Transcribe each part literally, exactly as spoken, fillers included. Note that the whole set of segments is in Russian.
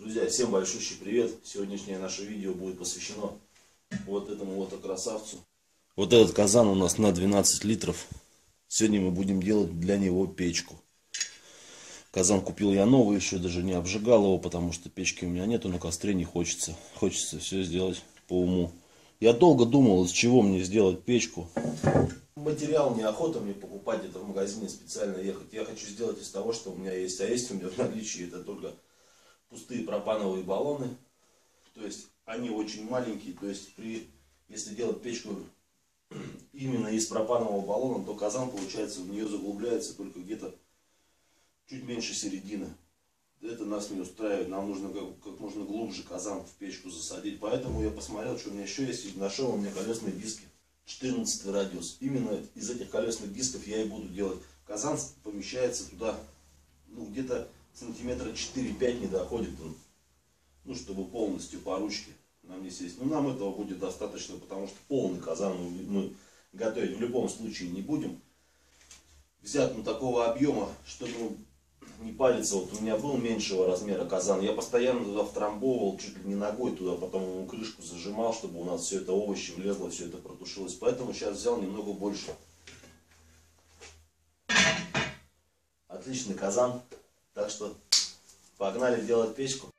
Друзья, всем большущий привет! Сегодняшнее наше видео будет посвящено вот этому вот красавцу. Вот этот казан у нас на двенадцать литров. Сегодня мы будем делать для него печку. Казан купил я новый, еще даже не обжигал его, потому что печки у меня нету, на костре не хочется. Хочется все сделать по уму. Я долго думал, из чего мне сделать печку. Материал неохота мне покупать, это в магазине специально ехать. Я хочу сделать из того, что у меня есть. А есть у меня в наличии это только пустые пропановые баллоны. То есть они очень маленькие. То есть при, если делать печку именно из пропанового баллона, то казан, получается, в нее заглубляется только где-то чуть меньше середины. Это нас не устраивает. Нам нужно как, как можно глубже казан в печку засадить. Поэтому я посмотрел, что у меня еще есть. И нашел у меня колесные диски. четырнадцатый радиус. Именно из этих колесных дисков я и буду делать. Казан помещается туда, ну, где-то сантиметра четыре-пять не доходит он. Ну, чтобы полностью по ручке нам не сесть. Ну, нам этого будет достаточно, потому что полный казан мы готовить в любом случае не будем. Взять ну, такого объема, чтобы ну, не париться. Вот у меня был меньшего размера казан. Я постоянно туда втрамбовывал, чуть ли не ногой туда, потом ему крышку зажимал, чтобы у нас все это овощи влезло, все это протушилось. Поэтому сейчас взял немного больше. Отличный казан. Так что погнали делать печку.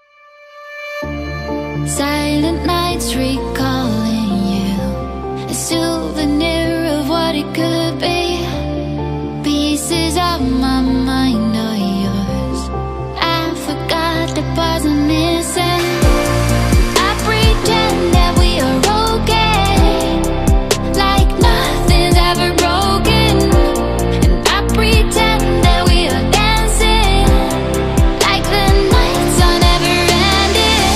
Silent nights recalling you, a souvenir of what it could be. Pieces of my mind are yours. I forgot the parts I'm missing. I pretend that we are okay, like nothing's ever broken. And I pretend that we are dancing, like the nights are never ending.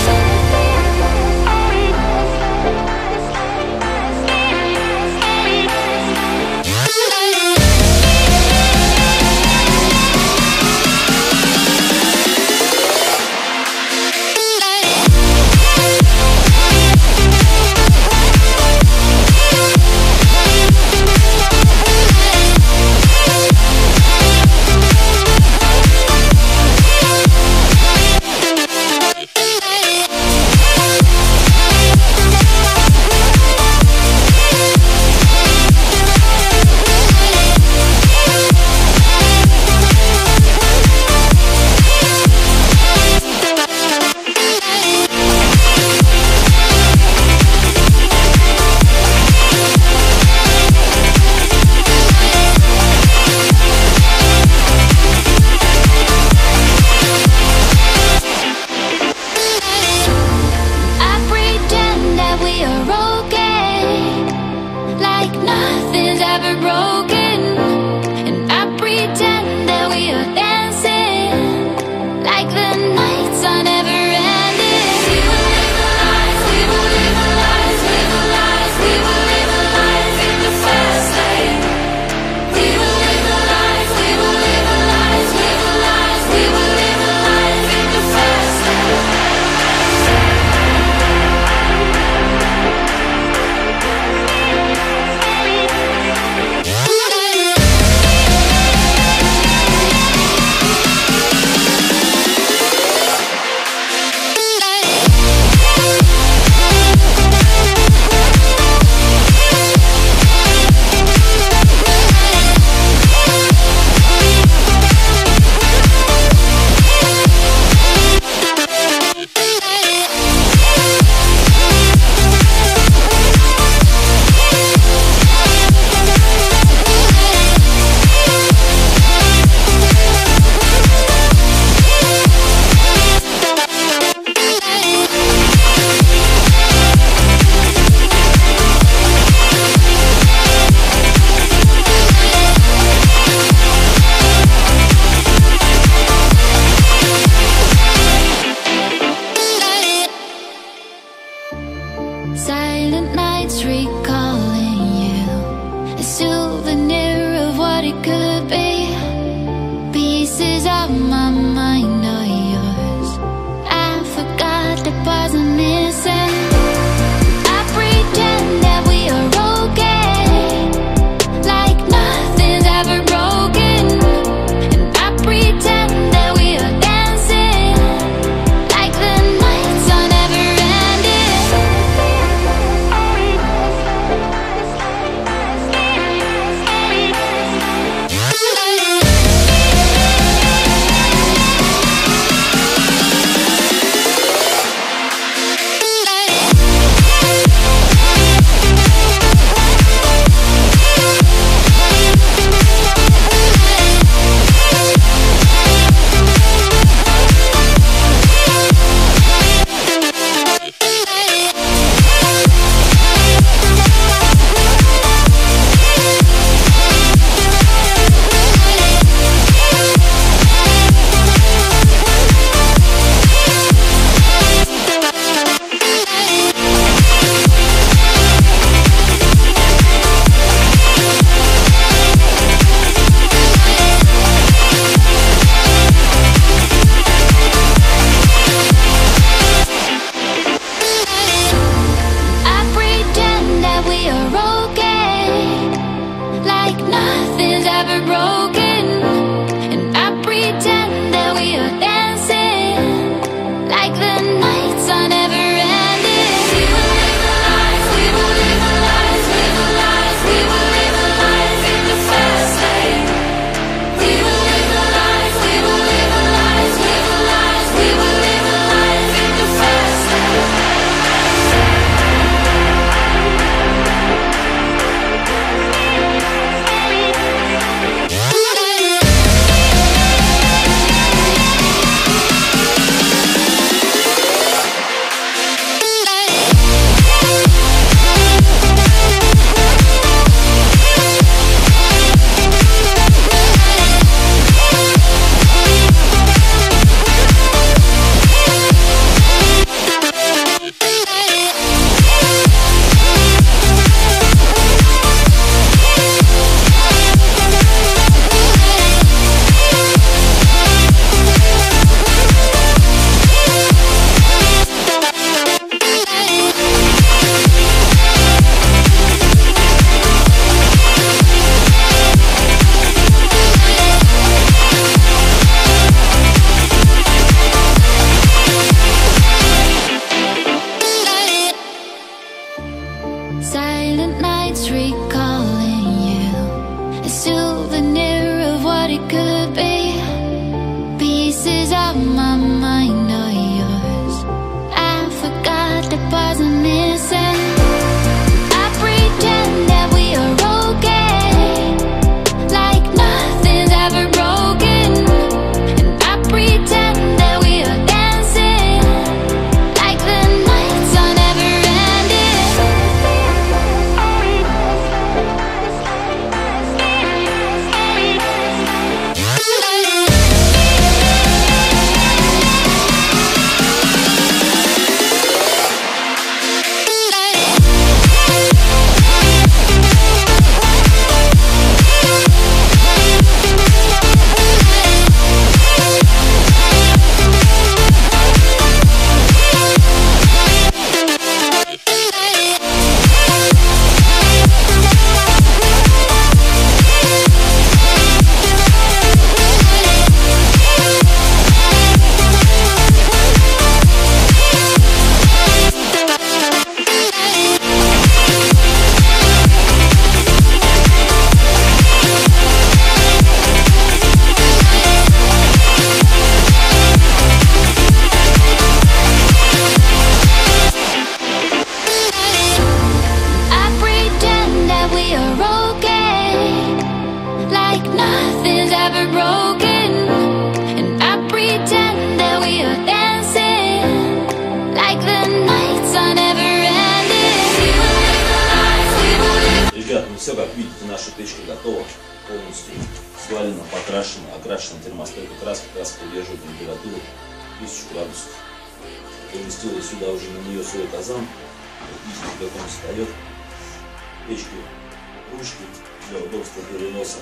we are dancing like the nights are never ending. We will live the life, we will live. Ребята, ну все, как видите, наша печка готова. Полностью свалена, покрашена, окрашена термостойка краска. Краска держит температуру тысячу градусов. Поместила сюда уже на нее свой казан. Вот видите, как он встает. Печки, ручки для удобства переноса.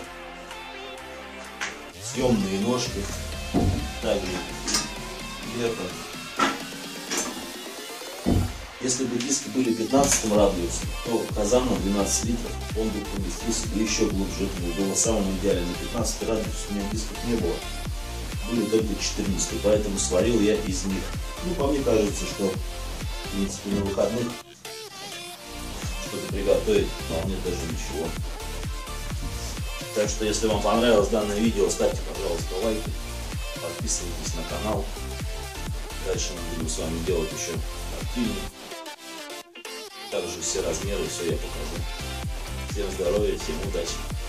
Съемные ножки. Также это. Если бы диски были пятнадцатым радиусом, то казан на двенадцать литров, он бы поместился бы еще глубже. Это было самым идеальным. На пятнадцатый радиус у меня дисков не было. Были только четырнадцатый, поэтому сварил я из них. Ну, по мне кажется, что в принципе на выходных что-то приготовить вполне даже ничего. Так что, если вам понравилось данное видео, ставьте, пожалуйста, лайки, подписывайтесь на канал. Дальше мы будем с вами делать еще активнее. Также все размеры, все я покажу. Всем здоровья, всем удачи!